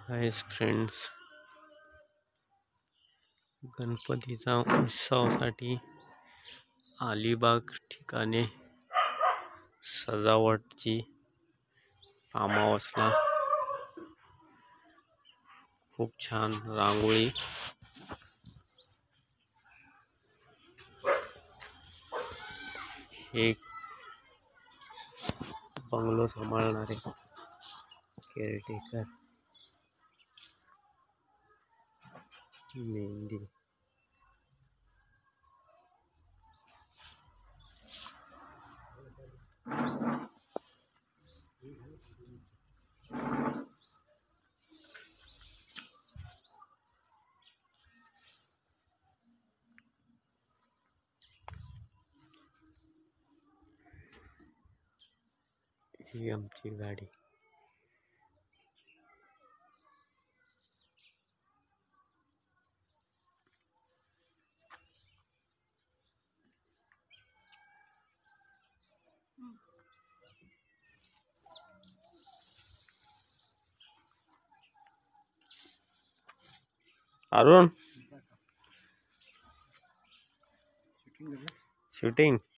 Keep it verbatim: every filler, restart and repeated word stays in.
Hi friends, गणपतीचा उत्सवासाठी अलिबाग ठिकाणी सजावटची फार्म हाऊसला खूप छान रांगोळी एक बंगलो सांभाळणारे केअरटेकर मेहंदी ही आमची गाडी. अरुण शूटिंग